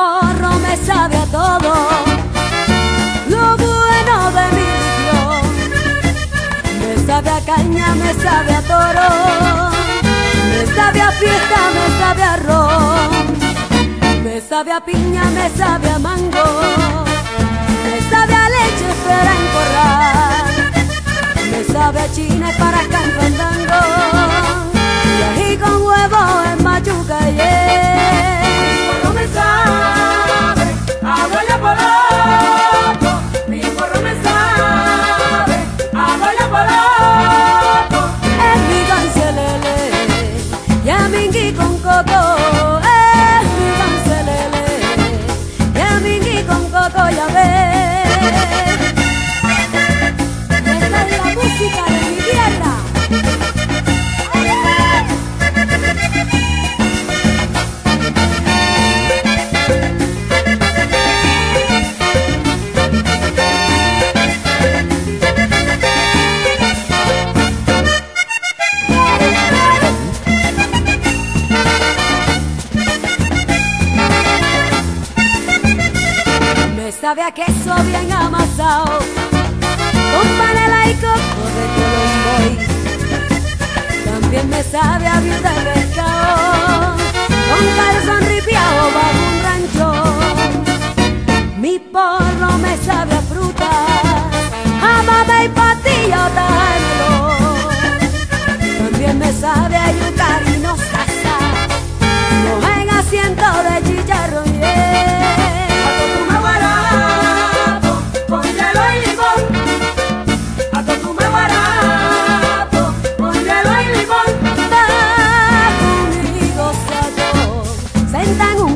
porro me sabe a todo, lo bueno de mi región. Me sabe a caña, me sabe a toro, me sabe a fiesta, me sabe a ron, me sabe a piña, me sabe a mango, me sabe a leche para encorrar, me sabe a china para canfandango, y ají con huevo en machuca, porro me sabe a huella polaco, mi porro me sabe a huella polaco. es mi gancelele y a mingui con coco, es mi gancelele y a mingui con coco, ya ves. Esta es la música de mi tierra. Me sabe a queso bien amasado, con panela y coco de Colomboy. También me sabe a viuda de pescado, con calzón ripiado bajo un rancho. Mi porro me sabe a fruta, a mame y patillota en melón. También me sabe a yucar y no sasa, no en asiento de chicharro, Atotume barato, con hielo y limón. Atotume barato, con hielo y limón. Va conmigo, sayo, sentan un